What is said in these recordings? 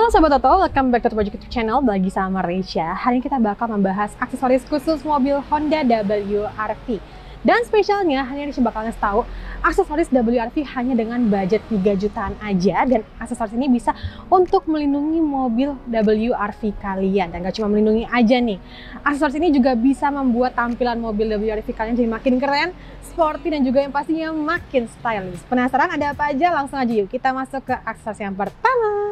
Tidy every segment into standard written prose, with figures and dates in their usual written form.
Halo Sobat Toto, welcome back to Project YouTube channel. Bagi sama Reisha. Hari ini kita bakal membahas aksesoris khusus mobil Honda WRV. Dan spesialnya, hari ini Reisha bakal ngasih tahu aksesoris WRV hanya dengan budget 3 jutaan aja. Dan aksesoris ini bisa untuk melindungi mobil WRV kalian. Dan gak cuma melindungi aja nih, aksesoris ini juga bisa membuat tampilan mobil WRV kalian jadi makin keren, sporty, dan juga yang pastinya makin stylish. Penasaran ada apa aja? Langsung aja yuk kita masuk ke aksesoris yang pertama.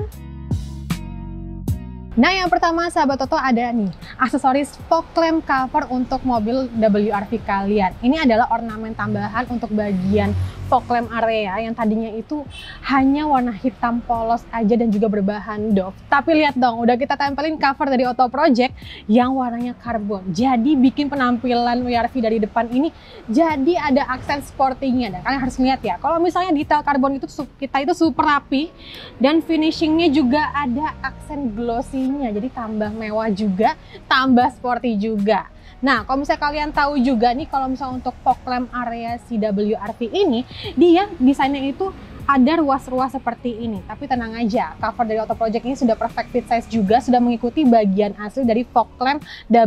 Nah, yang pertama sahabat Toto ada nih aksesoris fog lamp cover untuk mobil WRV kalian. Ini adalah ornamen tambahan untuk bagian fog lamp area yang tadinya itu hanya warna hitam polos aja dan juga berbahan doff. Tapi lihat dong, udah kita tempelin cover dari Auto Project yang warnanya karbon. Jadi bikin penampilan WRV dari depan ini jadi ada aksen sportingnya. Dan kalian harus lihat ya, kalau misalnya detail karbon itu kita itu super rapi dan finishingnya juga ada aksen glossy. Jadi tambah mewah juga, tambah sporty juga. Nah, kalau misalnya kalian tahu juga nih, kalau misalnya untuk fog lamp area si WRV ini, dia desainnya itu ada ruas-ruas seperti ini. Tapi tenang aja, cover dari Auto Project ini sudah perfect fit size juga, sudah mengikuti bagian asli dari fog lamp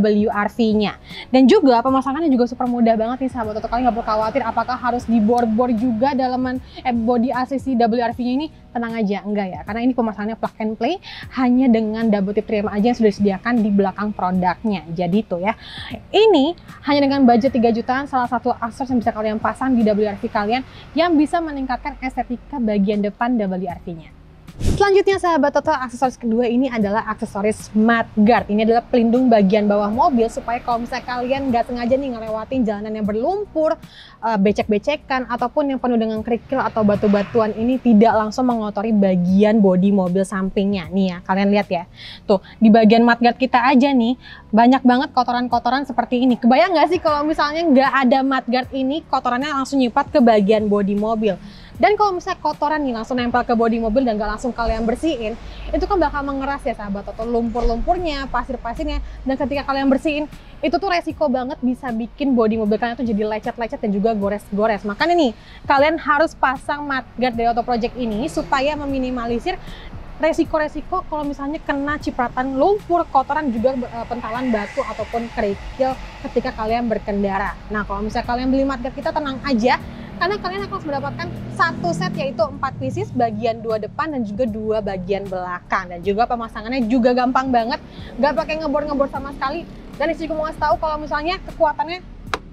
WRV-nya. Dan juga pemasangannya juga super mudah banget nih sahabat Toto. Kalian nggak perlu khawatir apakah harus dibor-bor juga dalaman body asli si WRV-nya ini. Tenang aja, enggak ya, karena ini pemasangannya plug and play, hanya dengan double tip trim aja yang sudah disediakan di belakang produknya. Jadi tuh ya, ini hanya dengan budget 3 jutaan, salah satu aksesoris yang bisa kalian pasang di WRV kalian yang bisa meningkatkan estetika bagian depan WRV-nya. Selanjutnya sahabat Toto, aksesoris kedua ini adalah aksesoris mudguard. Ini adalah pelindung bagian bawah mobil supaya kalau misalnya kalian nggak sengaja nih ngelewatin jalanan yang berlumpur, becek-becekan, ataupun yang penuh dengan kerikil atau batu-batuan, ini tidak langsung mengotori bagian bodi mobil sampingnya. Nih ya, kalian lihat ya. Tuh, di bagian mudguard kita aja nih, banyak banget kotoran-kotoran seperti ini. Kebayang nggak sih kalau misalnya nggak ada mudguard ini, kotorannya langsung nyipat ke bagian bodi mobil. Dan kalau misalnya kotoran nih langsung nempel ke bodi mobil dan nggak langsung kalian bersihin, itu kan bakal mengeras ya sahabat Toto, lumpur-lumpurnya, pasir-pasirnya. Dan ketika kalian bersihin, itu tuh resiko banget bisa bikin bodi mobil kalian tuh jadi lecet-lecet dan juga gores-gores. Makanya nih, kalian harus pasang mudguard dari Auto Project ini supaya meminimalisir resiko-resiko kalau misalnya kena cipratan lumpur, kotoran, juga pentalan batu ataupun kerikil ketika kalian berkendara. Nah, kalau misalnya kalian beli mudguard kita, tenang aja, karena kalian akan mendapatkan satu set, yaitu 4 pieces, bagian 2 depan dan juga 2 bagian belakang. Dan juga pemasangannya juga gampang banget, nggak pakai ngebor-ngebor sama sekali. Dan Isi mau ngasih tahu kalau misalnya kekuatannya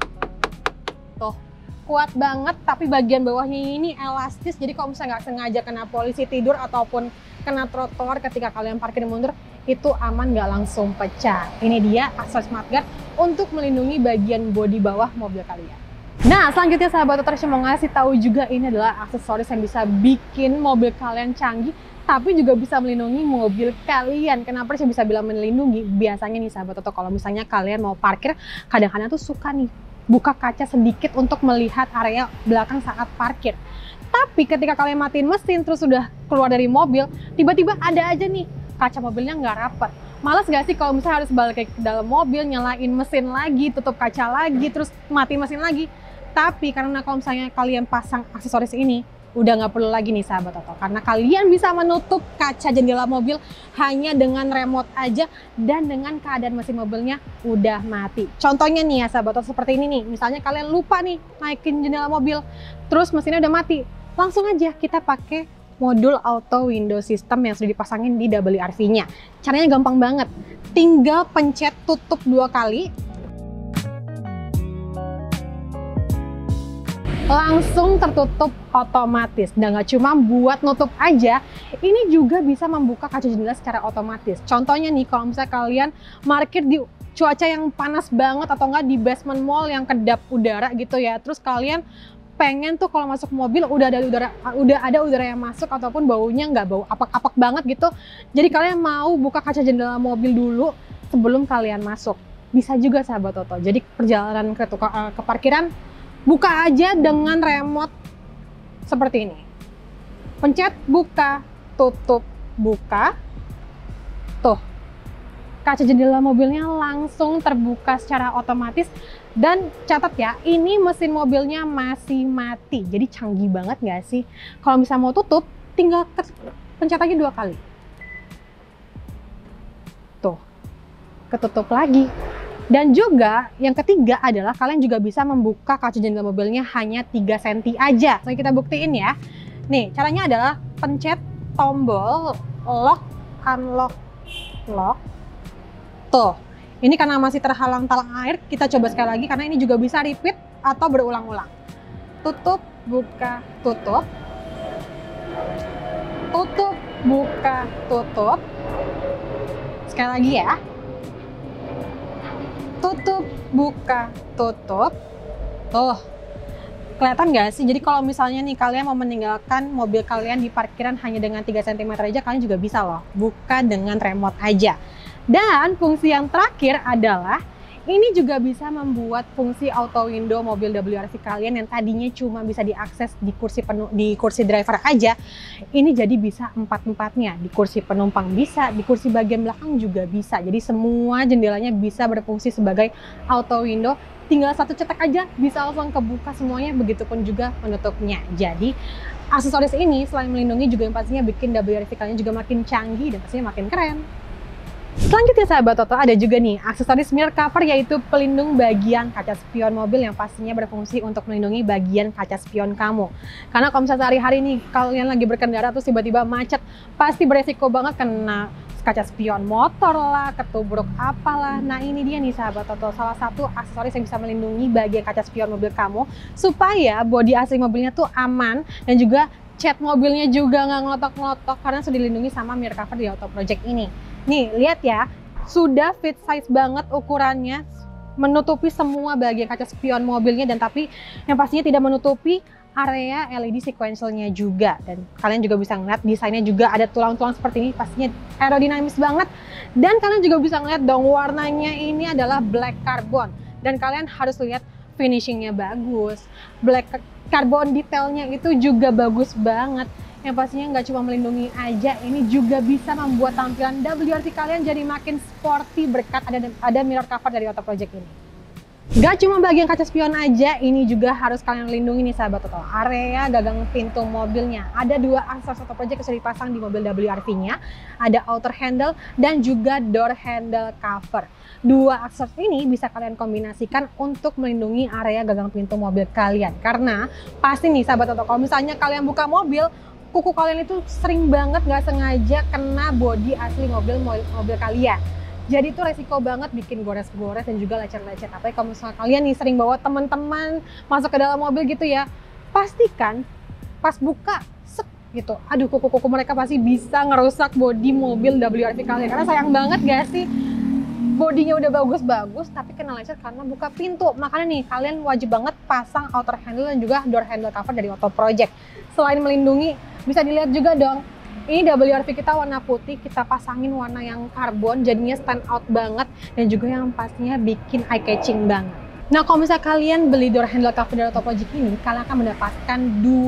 tuh kuat banget, tapi bagian bawahnya ini elastis. Jadi kalau misalnya nggak sengaja kena polisi tidur ataupun kena trotoar ketika kalian parkir mundur, itu aman, nggak langsung pecah. Ini dia aksesoris mudguard untuk melindungi bagian bodi bawah mobil kalian. Nah, selanjutnya sahabat Toto, saya mau ngasih tahu juga ini adalah aksesoris yang bisa bikin mobil kalian canggih, tapi juga bisa melindungi mobil kalian. Kenapa saya bisa bilang melindungi? Biasanya nih sahabat Toto, kalau misalnya kalian mau parkir, kadang-kadang tuh suka nih buka kaca sedikit untuk melihat area belakang saat parkir. Tapi ketika kalian matiin mesin terus sudah keluar dari mobil, tiba-tiba ada aja nih kaca mobilnya nggak rapat. Males gak sih kalau misalnya harus balik ke dalam mobil, nyalain mesin lagi, tutup kaca lagi, terus matiin mesin lagi? Tapi karena kalau misalnya kalian pasang aksesoris ini, udah nggak perlu lagi nih sahabat Toto, karena kalian bisa menutup kaca jendela mobil hanya dengan remote aja dan dengan keadaan mesin mobilnya udah mati. Contohnya nih ya sahabat Toto, seperti ini nih, misalnya kalian lupa nih naikin jendela mobil, terus mesinnya udah mati, langsung aja kita pakai modul auto window system yang sudah dipasangin di WRV-nya. Caranya gampang banget, tinggal pencet tutup 2 kali, langsung tertutup otomatis. Dan nggak cuma buat nutup aja, ini juga bisa membuka kaca jendela secara otomatis. Contohnya nih, kalau misalnya kalian parkir di cuaca yang panas banget atau enggak di basement mall yang kedap udara gitu ya, terus kalian pengen tuh kalau masuk mobil udah ada udara yang masuk ataupun baunya nggak bau apak-apak banget gitu. Jadi kalian mau buka kaca jendela mobil dulu sebelum kalian masuk. Bisa juga sahabat Toto. Jadi perjalanan ke parkiran, buka aja dengan remote seperti ini. Pencet buka, tutup, buka. Tuh, kaca jendela mobilnya langsung terbuka secara otomatis. Dan catat ya, ini mesin mobilnya masih mati. Jadi canggih banget nggak sih? Kalau misalnya mau tutup, tinggal pencet aja 2 kali. ketutup lagi. Dan juga yang ketiga adalah kalian juga bisa membuka kaca jendela mobilnya hanya 3 cm aja. So, kita buktiin ya. Nih, caranya adalah pencet tombol lock, unlock, lock. Tuh, ini karena masih terhalang talang air, kita coba sekali lagi karena ini juga bisa repeat atau berulang-ulang. Tutup, buka, tutup. Tutup, buka, tutup. Sekali lagi ya. Tutup, buka, tutup. Tuh, kelihatan nggak sih? Jadi kalau misalnya nih kalian mau meninggalkan mobil kalian di parkiran hanya dengan 3 cm aja, kalian juga bisa loh buka dengan remote aja. Dan fungsi yang terakhir adalah ini juga bisa membuat fungsi auto window mobil WRV kalian yang tadinya cuma bisa diakses di kursi driver aja, ini jadi bisa 4-4-nya. Di kursi penumpang bisa, di kursi bagian belakang juga bisa. Jadi semua jendelanya bisa berfungsi sebagai auto window. Tinggal satu cetak aja bisa langsung kebuka semuanya, begitupun juga penutupnya. Jadi aksesoris ini selain melindungi juga yang pastinya bikin WRV kalian juga makin canggih dan pastinya makin keren. Selanjutnya sahabat Toto, ada juga nih aksesoris mirror cover, yaitu pelindung bagian kaca spion mobil yang pastinya berfungsi untuk melindungi bagian kaca spion kamu. Karena kalau misalnya sehari-hari nih kalian lagi berkendara terus tiba-tiba macet, pasti beresiko banget kena kaca spion motor lah, ketubruk apalah. Nah ini dia nih sahabat Toto, salah satu aksesoris yang bisa melindungi bagian kaca spion mobil kamu supaya bodi asli mobilnya tuh aman dan juga cat mobilnya juga nggak ngelotok-ngelotok karena sudah dilindungi sama mirror cover di Auto Project ini. Nih, lihat ya, sudah fit size banget ukurannya, menutupi semua bagian kaca spion mobilnya, dan tapi yang pastinya tidak menutupi area LED sequentialnya juga. Dan kalian juga bisa ngeliat desainnya juga ada tulang-tulang seperti ini, pastinya aerodinamis banget. Dan kalian juga bisa ngeliat dong warnanya ini adalah black carbon. Dan kalian harus lihat finishingnya bagus, black carbon detailnya itu juga bagus banget. Yang pastinya nggak cuma melindungi aja, ini juga bisa membuat tampilan WRV kalian jadi makin sporty berkat ada mirror cover dari Auto Project ini. Gak cuma bagian kaca spion aja, ini juga harus kalian lindungi nih sahabat Toto. Area gagang pintu mobilnya. Ada 2 aksesoris Auto Project yang sudah dipasang di mobil WRV-nya. Ada outer handle dan juga door handle cover. 2 aksesoris ini bisa kalian kombinasikan untuk melindungi area gagang pintu mobil kalian. Karena pasti nih sahabat Toto, kalau misalnya kalian buka mobil, kuku kalian itu sering banget nggak sengaja kena bodi asli mobil kalian. Jadi itu resiko banget bikin gores-gores dan juga lecet-lecet. Apalagi kalau misalnya kalian nih sering bawa teman-teman masuk ke dalam mobil gitu ya, pastikan pas buka gitu, aduh kuku-kuku mereka pasti bisa ngerusak bodi mobil WRV kalian. Karena sayang banget gak sih, bodinya udah bagus-bagus tapi kena lecet karena buka pintu. Makanya nih kalian wajib banget pasang outer handle dan juga door handle cover dari Auto Project. Selain melindungi, bisa dilihat juga dong, ini WRV kita warna putih, kita pasangin warna yang karbon, jadinya stand out banget dan juga yang pastinya bikin eye catching banget. Nah kalau misalnya kalian beli door handle cover dari Auto Project ini, kalian akan mendapatkan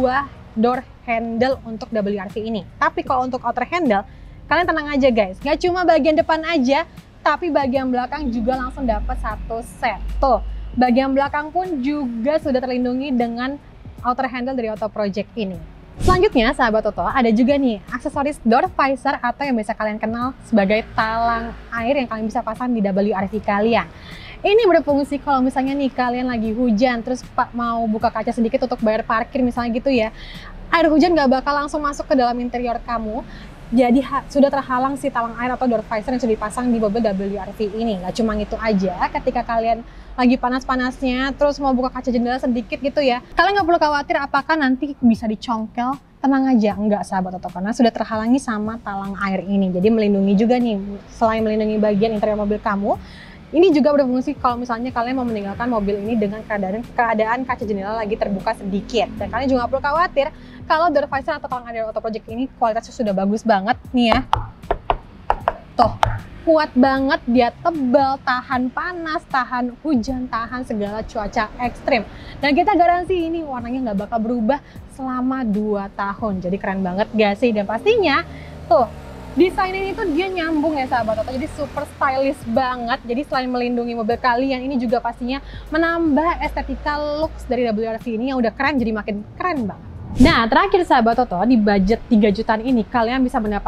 2 door handle untuk WRV ini. Tapi kalau untuk outer handle, kalian tenang aja guys, gak cuma bagian depan aja, tapi bagian belakang juga langsung dapat 1 set. Tuh, bagian belakang pun juga sudah terlindungi dengan outer handle dari Auto Project ini. Selanjutnya sahabat Toto, ada juga nih aksesoris door visor atau yang biasa kalian kenal sebagai talang air yang kalian bisa pasang di WRV kalian. Ini berfungsi kalau misalnya nih kalian lagi hujan terus mau buka kaca sedikit untuk bayar parkir misalnya gitu ya, air hujan nggak bakal langsung masuk ke dalam interior kamu. Jadi sudah terhalang si talang air atau door visor yang sudah dipasang di mobil WRV ini. Nggak cuma itu aja, ketika kalian lagi panas-panasnya terus mau buka kaca jendela sedikit gitu ya, kalian nggak perlu khawatir apakah nanti bisa dicongkel. Tenang aja, enggak sahabat Toto, karena sudah terhalangi sama talang air ini. Jadi melindungi juga nih, selain melindungi bagian interior mobil kamu, ini juga berfungsi kalau misalnya kalian mau meninggalkan mobil ini dengan keadaan kaca jendela lagi terbuka sedikit. Dan kalian juga nggak perlu khawatir kalau door visor atau talang air Auto Project ini kualitasnya sudah bagus banget nih ya. Tuh, kuat banget, dia tebal, tahan panas, tahan hujan, tahan segala cuaca ekstrim. Dan kita garansi ini warnanya nggak bakal berubah selama 2 tahun. Jadi keren banget gak sih? Dan pastinya tuh, desain ini tuh dia nyambung ya sahabat Toto, jadi super stylish banget. Jadi selain melindungi mobil kalian, ini juga pastinya menambah estetika looks dari WRV ini yang udah keren jadi makin keren banget. Nah terakhir sahabat Toto, di budget 3 jutaan ini kalian bisa mendapatkan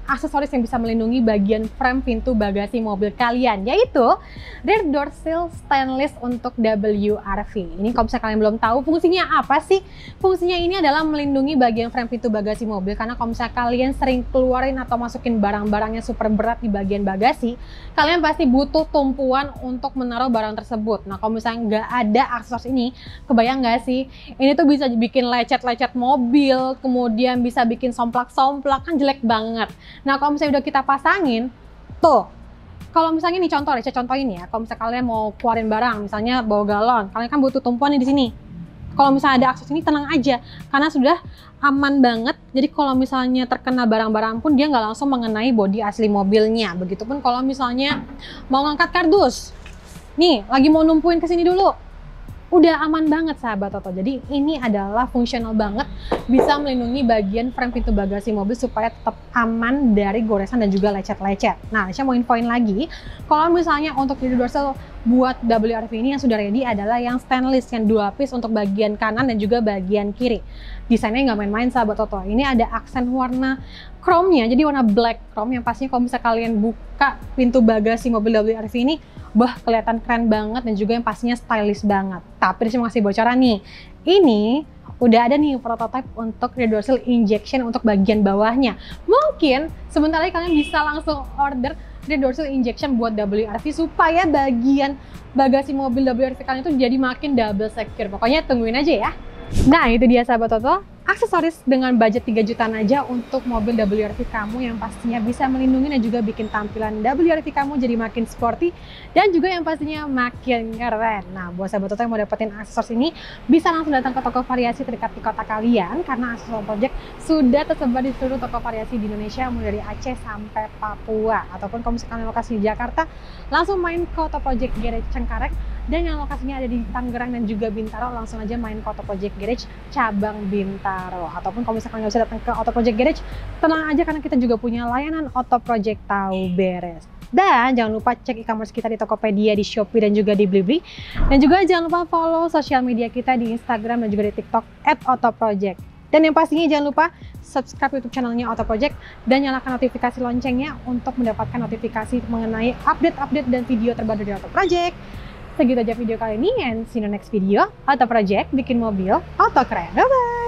aksesoris yang bisa melindungi bagian frame pintu bagasi mobil kalian, yaitu rear door sill stainless untuk WRV. Ini kalau misalnya kalian belum tahu fungsinya apa sih? Fungsinya ini adalah melindungi bagian frame pintu bagasi mobil, karena kalau misalnya kalian sering keluarin atau masukin barang-barangnya super berat di bagian bagasi, kalian pasti butuh tumpuan untuk menaruh barang tersebut. Nah, kalau misalnya nggak ada aksesoris ini, kebayang nggak sih? Ini tuh bisa bikin lecet-lecet mobil, kemudian bisa bikin somplak-somplak, kan jelek banget. Nah, kalau misalnya udah kita pasangin, tuh, kalau misalnya nih contoh deh, saya contohin ya, kalau misalnya kalian mau keluarin barang, misalnya bawa galon, kalian kan butuh tumpuan di sini. Kalau misalnya ada akses ini, tenang aja, karena sudah aman banget. Jadi kalau misalnya terkena barang-barang pun, dia nggak langsung mengenai bodi asli mobilnya. Begitupun kalau misalnya mau ngangkat kardus, nih lagi mau numpuin ke sini dulu, udah aman banget sahabat Toto. Jadi ini adalah fungsional banget, bisa melindungi bagian frame pintu bagasi mobil supaya tetap aman dari goresan dan juga lecet-lecet. Nah, saya mau infoin lagi, kalau misalnya untuk rear door sill buat WRV ini yang sudah ready adalah yang stainless, yang 2 piece untuk bagian kanan dan juga bagian kiri. Desainnya nggak main-main sahabat Toto. Ini ada aksen warna chrome-nya, jadi warna black chrome yang pastinya kalau misalnya kalian buka pintu bagasi mobil WRV ini, kelihatan keren banget dan juga yang pastinya stylish banget. Tapi saya mau kasih bocoran nih, ini udah ada nih prototype untuk rear door sill injection untuk bagian bawahnya. Mungkin sebentar lagi kalian bisa langsung order rear door sill injection buat WRV supaya bagian bagasi mobil WRV kalian itu jadi makin double secure. Pokoknya tungguin aja ya. Nah, itu dia sahabat Toto, aksesoris dengan budget 3 jutaan aja untuk mobil WRV kamu yang pastinya bisa melindungi dan juga bikin tampilan WRV kamu jadi makin sporty dan juga yang pastinya makin keren. Nah, buat sahabat Toto yang mau dapetin aksesoris ini, bisa langsung datang ke toko variasi terdekat di kota kalian, karena aksesoris project sudah tersebar di seluruh toko variasi di Indonesia, mulai dari Aceh sampai Papua. Ataupun kalau misalkan lokasi di Jakarta, langsung main ke Auto Project Garage Cengkareng, dan yang lokasinya ada di Tangerang dan juga Bintaro, langsung aja main ke Auto Project Garage cabang Bintaro. Ataupun kalau misalkan nggak bisa datang ke Auto Project Garage, tenang aja karena kita juga punya layanan Auto Project tahu beres. Dan jangan lupa cek e-commerce kita di Tokopedia, di Shopee, dan juga di Blibli. Dan juga jangan lupa follow sosial media kita di Instagram dan juga di TikTok @autoproject. Dan yang pastinya jangan lupa subscribe YouTube channelnya Auto Project dan nyalakan notifikasi loncengnya untuk mendapatkan notifikasi mengenai update-update dan video terbaru dari Auto Project. Segitu aja video kali ini, and see you in the next video. Auto Project, bikin mobil auto keren. Bye-bye!